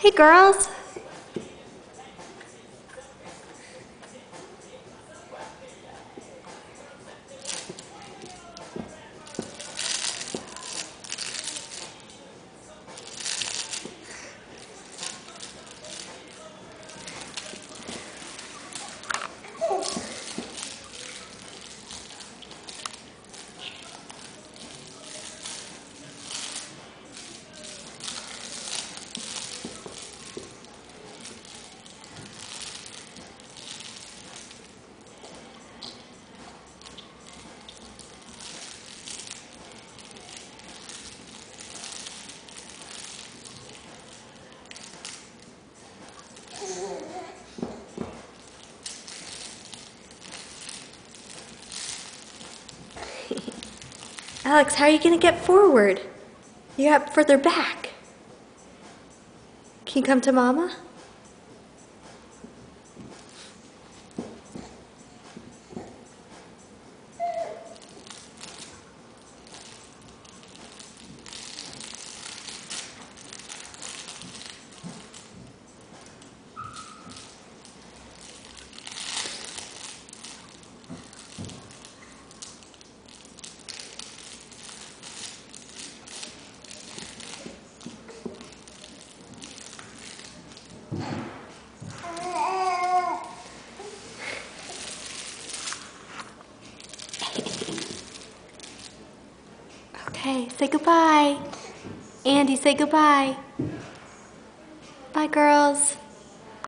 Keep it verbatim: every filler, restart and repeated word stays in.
Hey, girls. Alex, how are you going to get forward? You got further back. Can you come to Mama? Okay, say goodbye. Andy, say goodbye. Bye, girls.